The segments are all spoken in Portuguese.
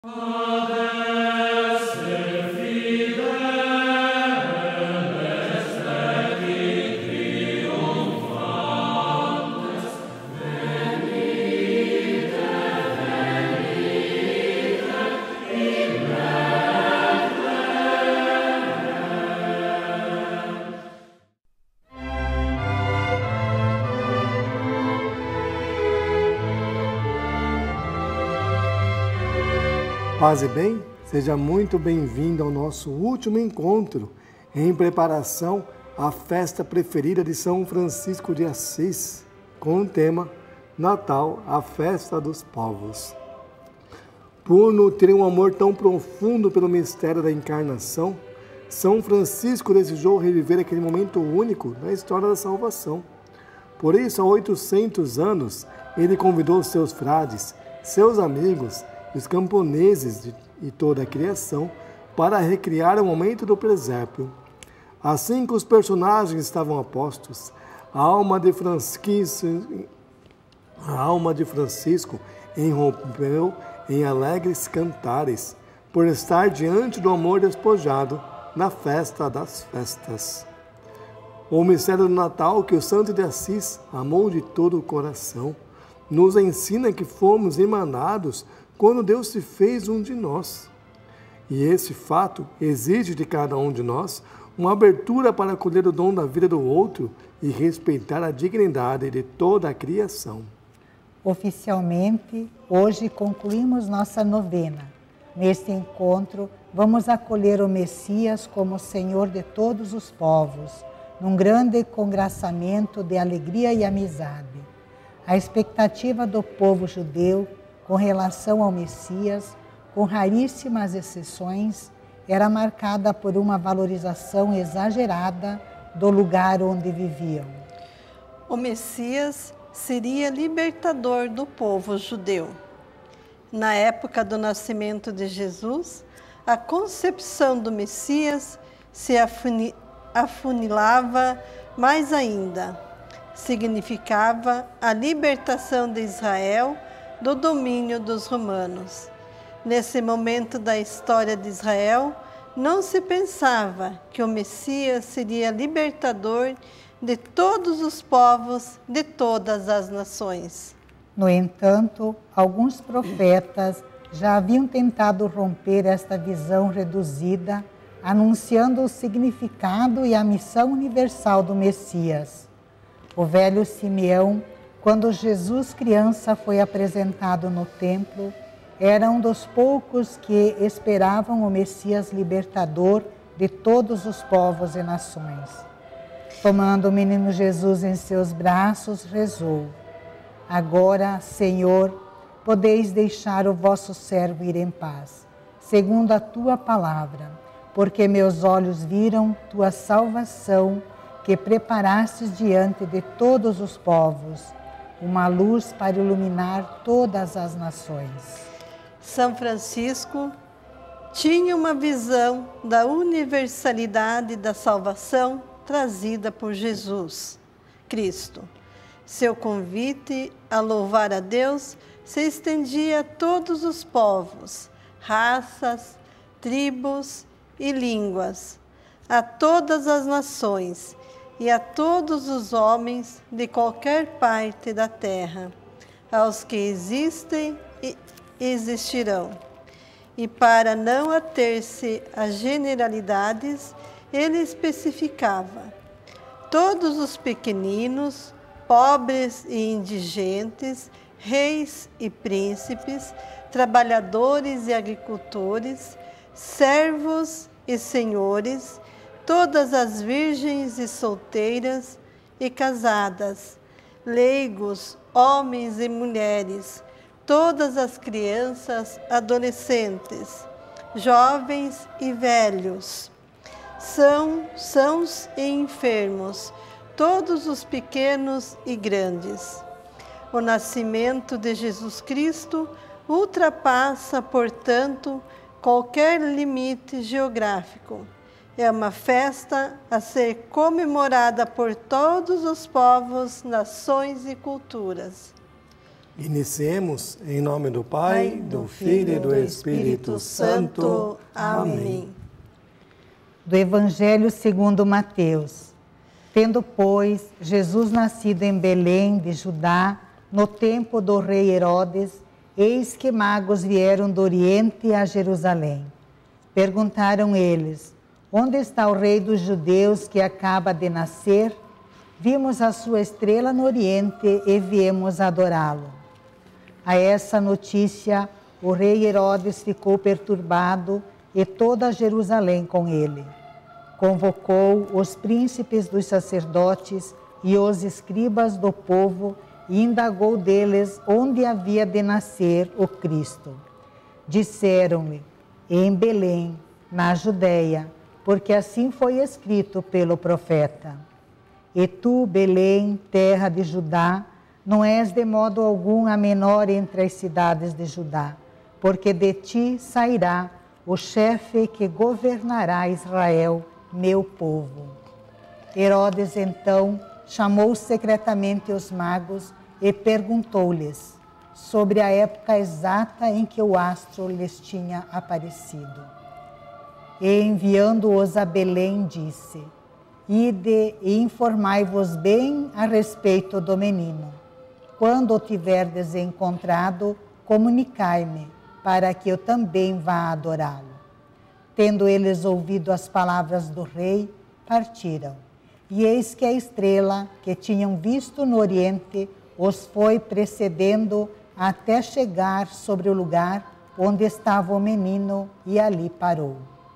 Paz e bem, seja muito bem-vindo ao nosso último encontro em preparação à festa preferida de São Francisco de Assis, com o tema Natal, a festa dos povos. Por nutrir um amor tão profundo pelo mistério da encarnação, São Francisco desejou reviver aquele momento único na história da salvação. Por isso, há 800 anos, ele convidou seus frades, seus amigos, os camponeses e toda a criação para recriar o momento do presépio. Assim que os personagens estavam a postos, a alma de Francisco irrompeu em alegres cantares, por estar diante do amor despojado na festa das festas. O mistério do Natal que o Santo de Assis amou de todo o coração nos ensina que fomos emanados quando Deus se fez um de nós. E esse fato exige de cada um de nós uma abertura para acolher o dom da vida do outro e respeitar a dignidade de toda a criação. Oficialmente, hoje concluímos nossa novena. Neste encontro, vamos acolher o Messias como Senhor de todos os povos, num grande congraçamento de alegria e amizade. A expectativa do povo judeu com relação ao Messias, com raríssimas exceções, era marcada por uma valorização exagerada do lugar onde viviam. O Messias seria libertador do povo judeu. Na época do nascimento de Jesus, a concepção do Messias se afunilava mais ainda. Significava a libertação de Israel do domínio dos romanos. Nesse momento da história de Israel, não se pensava que o Messias seria libertador de todos os povos, de todas as nações. No entanto, alguns profetas já haviam tentado romper esta visão reduzida, anunciando o significado e a missão universal do Messias. O velho Simeão, quando Jesus criança foi apresentado no templo, era um dos poucos que esperavam o Messias libertador de todos os povos e nações. Tomando o menino Jesus em seus braços, rezou: Agora, Senhor, podeis deixar o vosso servo ir em paz, segundo a tua palavra, porque meus olhos viram tua salvação, que preparastes diante de todos os povos, uma luz para iluminar todas as nações. São Francisco tinha uma visão da universalidade da salvação trazida por Jesus Cristo. Seu convite a louvar a Deus se estendia a todos os povos, raças, tribos e línguas, a todas as nações e a todos os homens de qualquer parte da terra, aos que existem e existirão. E para não ater-se a generalidades, ele especificava: todos os pequeninos, pobres e indigentes, reis e príncipes, trabalhadores e agricultores, servos e senhores, todas as virgens e solteiras e casadas, leigos, homens e mulheres, todas as crianças, adolescentes, jovens e velhos, sãos e enfermos, todos os pequenos e grandes. O nascimento de Jesus Cristo ultrapassa, portanto, qualquer limite geográfico. É uma festa a ser comemorada por todos os povos, nações e culturas. Iniciemos em nome do Pai, do Filho e do Espírito Santo. Amém. Do Evangelho segundo Mateus. Tendo, pois, Jesus nascido em Belém de Judá, no tempo do rei Herodes, eis que magos vieram do Oriente a Jerusalém. Perguntaram eles: onde está o rei dos judeus que acaba de nascer? Vimos a sua estrela no Oriente e viemos adorá-lo. A essa notícia, o rei Herodes ficou perturbado e toda Jerusalém com ele. Convocou os príncipes dos sacerdotes e os escribas do povo e indagou deles onde havia de nascer o Cristo. Disseram-lhe: em Belém, na Judéia, porque assim foi escrito pelo profeta. E tu, Belém, terra de Judá, não és de modo algum a menor entre as cidades de Judá, porque de ti sairá o chefe que governará Israel, meu povo. Herodes, então, chamou secretamente os magos e perguntou-lhes sobre a época exata em que o astro lhes tinha aparecido. E enviando-os a Belém, disse: ide e informai-vos bem a respeito do menino. Quando o tiverdes encontrado, comunicai-me, para que eu também vá adorá-lo. Tendo eles ouvido as palavras do rei, partiram. E eis que a estrela que tinham visto no Oriente os foi precedendo até chegar sobre o lugar onde estava o menino, e ali parou.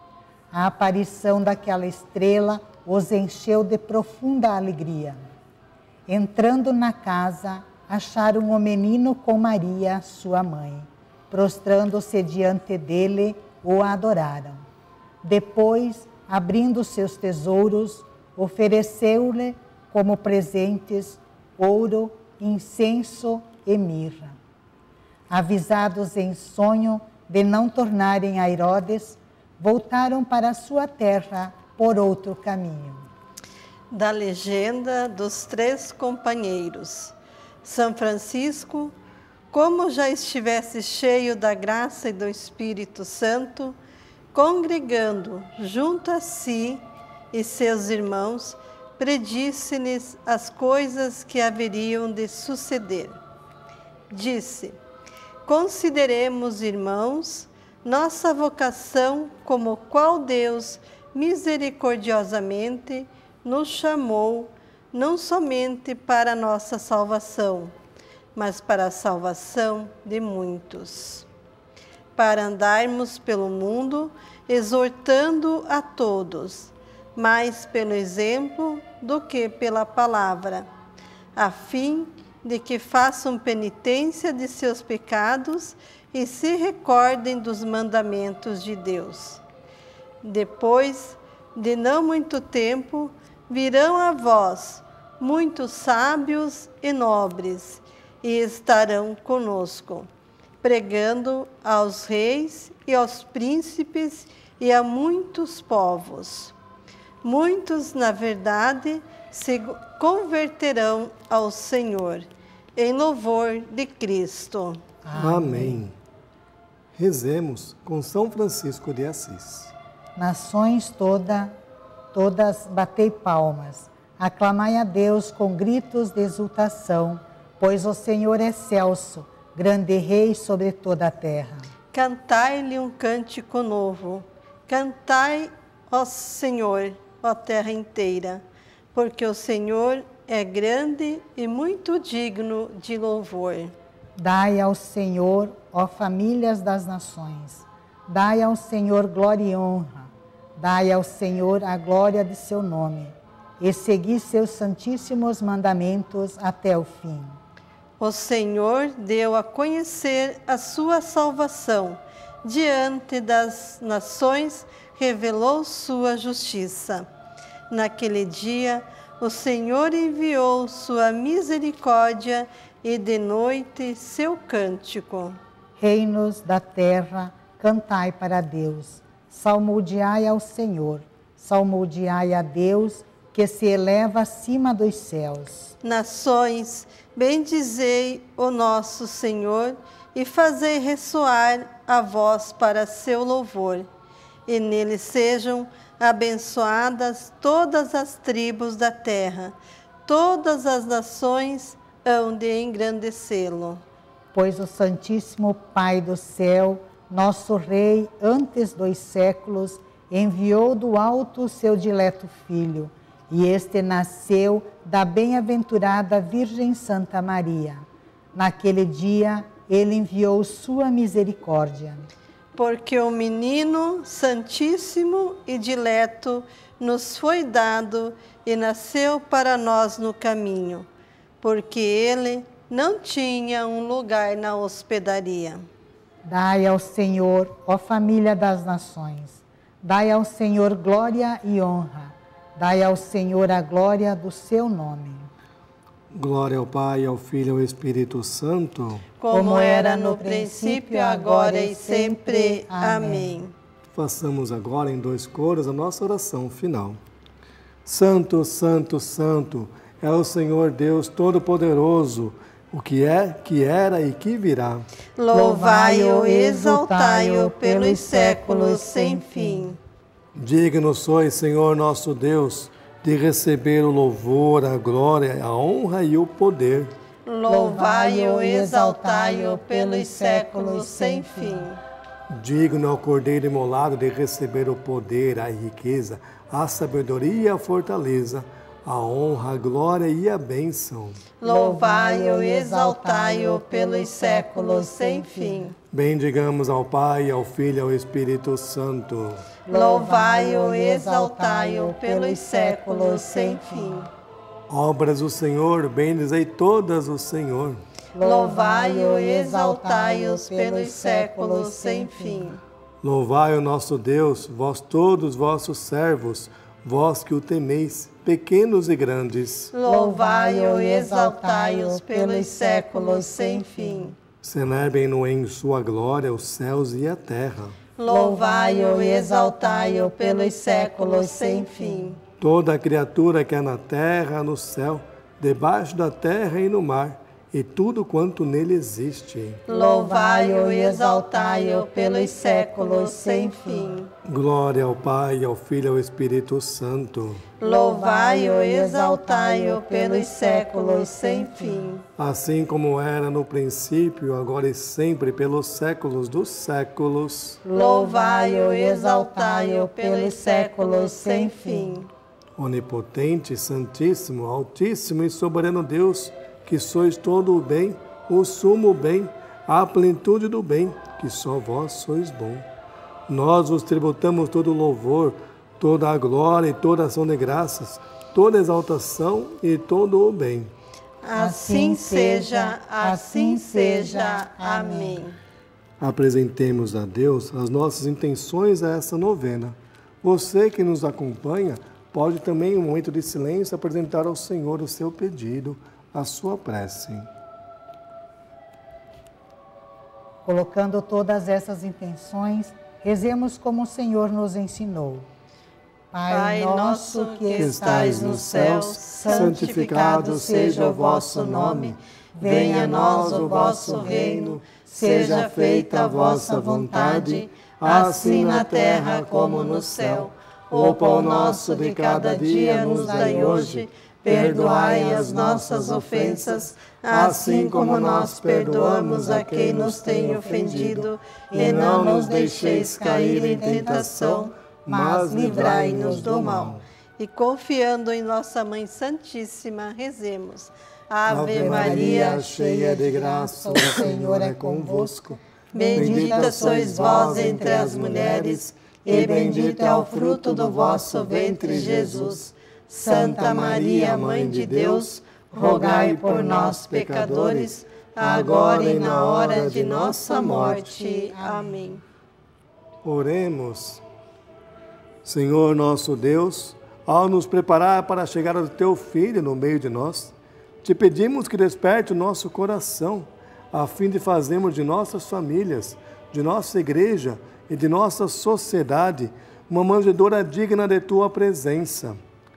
A aparição daquela estrela os encheu de profunda alegria. Entrando na casa, acharam o menino com Maria, sua mãe. Prostrando-se diante dele, o adoraram. Depois, abrindo seus tesouros, ofereceu-lhe como presentes ouro, incenso e mirra. Avisados em sonho de não tornarem a Herodes, voltaram para a sua terra por outro caminho. Da legenda dos 3 companheiros. São Francisco, como já estivesse cheio da graça e do Espírito Santo, congregando junto a si e seus irmãos, predisse-lhes as coisas que haveriam de suceder. Disse: consideremos, irmãos, nossa vocação como qual Deus misericordiosamente nos chamou, não somente para a nossa salvação, mas para a salvação de muitos. Para andarmos pelo mundo, exortando a todos, mais pelo exemplo do que pela palavra, a fim de que façam penitência de seus pecados e se recordem dos mandamentos de Deus. Depois de não muito tempo, virão a vós muitos sábios e nobres, e estarão conosco, pregando aos reis e aos príncipes e a muitos povos. Muitos, na verdade, se converterão ao Senhor, em louvor de Cristo. Amém. Rezemos com São Francisco de Assis. Nações todas batei palmas, aclamai a Deus com gritos de exultação, pois o Senhor é excelso, grande Rei sobre toda a terra. Cantai-lhe um cântico novo, cantai, ó Senhor, ó terra inteira, porque o Senhor é grande e muito digno de louvor. Dai ao Senhor, ó famílias das nações, dai ao Senhor glória e honra, dai ao Senhor a glória de seu nome, e segui seus santíssimos mandamentos até o fim. O Senhor deu a conhecer a sua salvação, diante das nações revelou sua justiça. Naquele dia, o Senhor enviou sua misericórdia e de noite seu cântico. Reinos da terra, cantai para Deus, salmodiai ao Senhor, salmodiai a Deus, que se eleva acima dos céus. Nações, bendizei o nosso Senhor e fazei ressoar a voz para seu louvor. E nele sejam abençoadas todas as tribos da terra, todas as nações hão de engrandecê-lo. Pois o Santíssimo Pai do céu, nosso Rei, antes dos séculos, enviou do alto o seu dileto Filho, e este nasceu da bem-aventurada Virgem Santa Maria. Naquele dia, ele enviou sua misericórdia. Porque o menino santíssimo e dileto nos foi dado e nasceu para nós no caminho, porque ele não tinha um lugar na hospedaria. Dai ao Senhor, ó família das nações, dai ao Senhor glória e honra, dai ao Senhor a glória do seu nome. Glória ao Pai, ao Filho e ao Espírito Santo, como era no princípio, agora e sempre. Amém. Façamos agora em 2 coros a nossa oração final. Santo, Santo, Santo é o Senhor Deus Todo-Poderoso, o que é, que era e que virá. Louvai-o, exaltai-o pelos séculos sem fim. Digno sois, Senhor nosso Deus, de receber o louvor, a glória, a honra e o poder. Louvai-o, exaltai-o pelos séculos sem fim. Digno é o Cordeiro imolado de receber o poder, a riqueza, a sabedoria e a fortaleza, a honra, a glória e a bênção. Louvai-o, exaltai-o pelos séculos sem fim. Bendigamos ao Pai, ao Filho e ao Espírito Santo. Louvai-o, exaltai-o pelos séculos sem fim. Obras do Senhor, bendizei todas o Senhor. Louvai-o, exaltai-o pelos séculos sem fim. Louvai o nosso Deus, vós todos vossos servos, vós que o temeis, pequenos e grandes. Louvai-o, exaltai-o pelos séculos sem fim. Celebrem-no em sua glória os céus e a terra. Louvai-o, exaltai-o pelos séculos sem fim. Toda a criatura que há na terra, no céu, debaixo da terra e no mar, e tudo quanto nele existe. Louvai-o, exaltai-o pelos séculos sem fim. Glória ao Pai, ao Filho e ao Espírito Santo. Louvai-o, exaltai-o pelos séculos sem fim. Assim como era no princípio, agora e sempre, pelos séculos dos séculos. Louvai-o, exaltai-o pelos séculos sem fim. Onipotente, Santíssimo, Altíssimo e Soberano Deus, que sois todo o bem, o sumo bem, a plenitude do bem, que só vós sois bom. Nós vos tributamos todo o louvor, toda a glória e toda a ação de graças, toda a exaltação e todo o bem. Assim seja, assim seja. Amém. Apresentemos a Deus as nossas intenções a essa novena. Você que nos acompanha pode também, em um momento de silêncio, apresentar ao Senhor o seu pedido, a sua prece. Colocando todas essas intenções, rezemos como o Senhor nos ensinou. Pai nosso que estais nos céus, santificado seja o vosso nome. Venha a nós o vosso reino, seja feita a vossa vontade, assim na terra como no céu. O pão nosso de cada dia nos dai hoje. Perdoai as nossas ofensas, assim como nós perdoamos a quem nos tem ofendido, e não nos deixeis cair em tentação, mas livrai-nos do mal. E confiando em nossa Mãe Santíssima, rezemos. Ave Maria, cheia de graça, o Senhor é convosco. Bendita sois vós entre as mulheres, e bendito é o fruto do vosso ventre, Jesus. Santa Maria, Mãe de Deus, rogai por nós, pecadores, agora e na hora de nossa morte. Amém. Oremos. Senhor nosso Deus, ao nos preparar para a chegada do Teu Filho no meio de nós, te pedimos que desperte o nosso coração, a fim de fazermos de nossas famílias, de nossa igreja e de nossa sociedade uma manjedoura digna de Tua presença.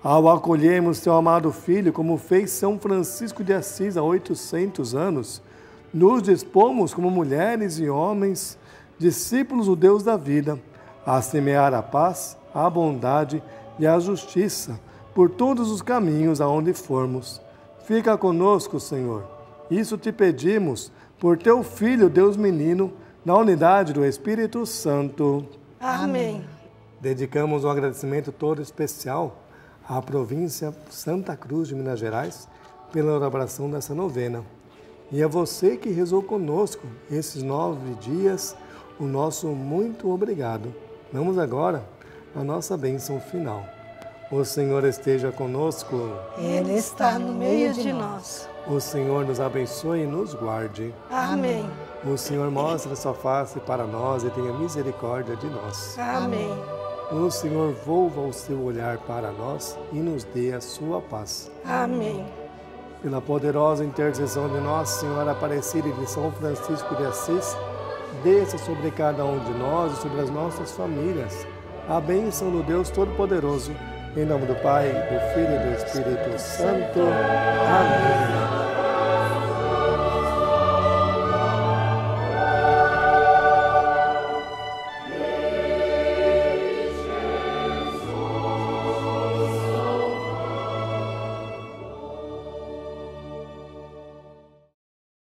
Ao acolhermos teu amado Filho, como fez São Francisco de Assis há 800 anos, nos dispomos como mulheres e homens, discípulos do Deus da vida, a semear a paz, a bondade e a justiça por todos os caminhos aonde formos. Fica conosco, Senhor. Isso te pedimos por teu Filho, Deus menino, na unidade do Espírito Santo. Amém. Dedicamos um agradecimento todo especial à província Santa Cruz de Minas Gerais pela elaboração dessa novena. E a você que rezou conosco esses 9 dias, o nosso muito obrigado. Vamos agora à nossa bênção final. O Senhor esteja conosco. Ele está no meio de nós. O Senhor nos abençoe e nos guarde. Amém. O Senhor mostre a sua face para nós e tenha misericórdia de nós. Amém. O Senhor volva o seu olhar para nós e nos dê a sua paz. Amém. Pela poderosa intercessão de Nossa Senhora Aparecida e de São Francisco de Assis, desça sobre cada um de nós e sobre as nossas famílias a bênção do Deus Todo-Poderoso. Em nome do Pai, do Filho e do Espírito Santo. Amém.